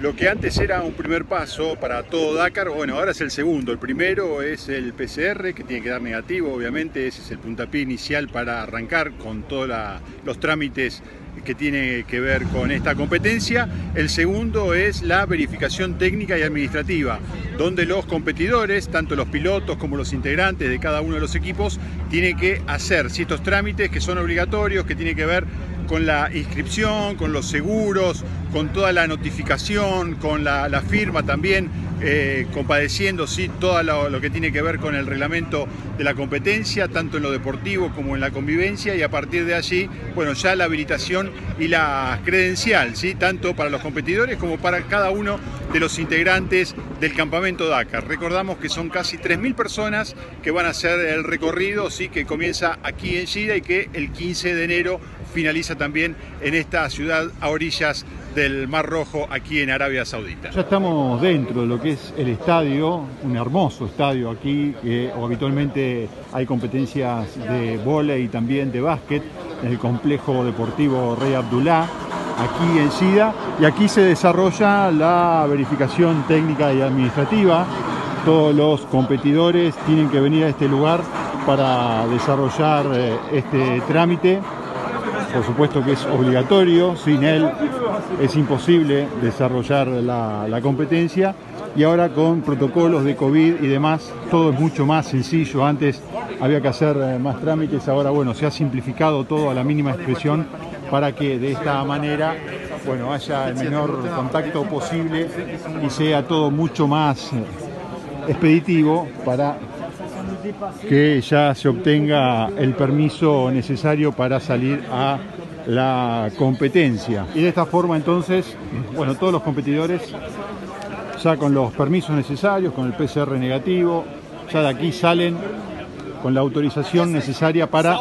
Lo que antes era un primer paso para todo Dakar, bueno, ahora es el segundo. El primero es el PCR, que tiene que dar negativo, obviamente. Ese es el puntapié inicial para arrancar con todos los trámites que tiene que ver con esta competencia. El segundo es la verificación técnica y administrativa, donde los competidores, tanto los pilotos como los integrantes de cada uno de los equipos, tienen que hacer ciertos trámites que son obligatorios, que tienen que ver con la inscripción, con los seguros, con toda la notificación, con la firma también, compadeciendo ¿sí? todo lo que tiene que ver con el reglamento de la competencia, tanto en lo deportivo como en la convivencia, y a partir de allí, bueno, ya la habilitación y la credencial, ¿sí? Tanto para los competidores como para cada uno de los integrantes del campamento Dakar. Recordamos que son casi 3.000 personas que van a hacer el recorrido, ¿sí? Que comienza aquí en Jeddah y que el 15 de enero finaliza también en esta ciudad a orillas del Mar Rojo, aquí en Arabia Saudita. Ya estamos dentro de lo que es el estadio, un hermoso estadio aquí, que habitualmente hay competencias de vóley y también de básquet en el complejo deportivo Rey Abdullah, aquí en Jeddah, y aquí se desarrolla la verificación técnica y administrativa. Todos los competidores tienen que venir a este lugar para desarrollar este trámite. Por supuesto que es obligatorio, sin él es imposible desarrollar la competencia, y ahora con protocolos de COVID y demás todo es mucho más sencillo. Antes había que hacer más trámites, ahora bueno, se ha simplificado todo a la mínima expresión para que de esta manera bueno, haya el menor contacto posible y sea todo mucho más expeditivo para que ya se obtenga el permiso necesario para salir a la competencia. Y de esta forma entonces, bueno, todos los competidores ya con los permisos necesarios, con el PCR negativo, ya de aquí salen con la autorización necesaria para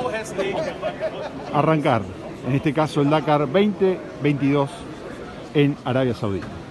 arrancar, en este caso el Dakar 2022 en Arabia Saudita.